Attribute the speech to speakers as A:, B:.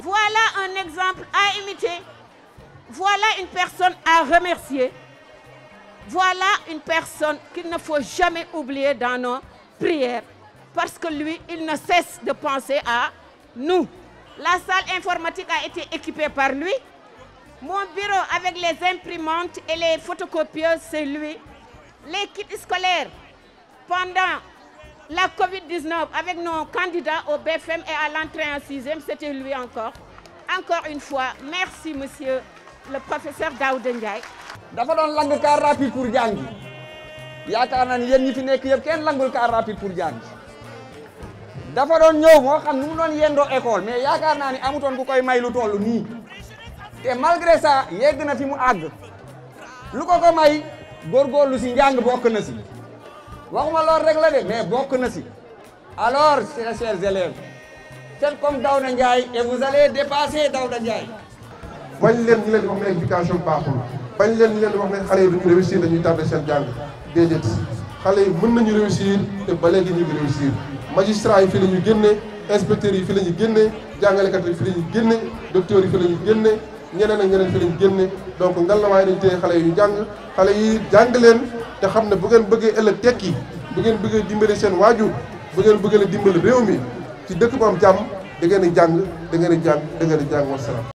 A: Voilà un exemple à imiter. Voilà une personne à remercier. Voilà une personne qu'il ne faut jamais oublier dans nos prières. Parce que lui, il ne cesse de penser à nous. La salle informatique a été équipée par lui. Mon bureau avec les imprimantes et les photocopieuses, c'est lui. Les kits scolaires, pendant la Covid-19, avec nos candidats au BFM et à l'entrée en 6e, c'était lui encore. Encore une fois, merci monsieur le professeur Daouda Ndiaye.
B: dafa doon lang car rapide pour jàngi yaakaar naa ni yéen ñi fi nekk yëpp kenn langul car rapide pour jàngi dafa doon ñëw moo xam nu mu doon yendoo école mais yaakaar naa ni amutoon ku koy may lu toll nii te malgré ça yegg na fi mu àgg lu ko may góorgóorlu si njàng bokk na si waxuma lool rek la de mais bokk na si alors chers élèves faites comme Daouda Ndiaye et vous allez dépasser Daouda Ndiaye.
C: bañ leen ñu leen di wax ne éducation baaxul bañ leen ñu leen di wax ne xale yi duñu réussir dañuy tardé seen jàng déedéet xale yi mën nañu réussir te ba léegi ñu ngi réussir magistrat yi fi la ñu génne inspecteurs yi fi la ñu génne jàngalekat yi fi la ñu génne docteurs yi fi la ñu génne ñeneen ak ñeneen fi la ñu génne donc ngal la waaye dañu téye xale yi ñu jàng xale yi jàng leen te xam ne bu ngeen bëggee ëllëg tekki bu ngeen bëggee dimbali seen waajur bu ngeen bëggee la dimbali réew mi ci dëkk bu am jàmm da ngeen di jàng da ngeen di jàng da ngeen di jàng wasalaam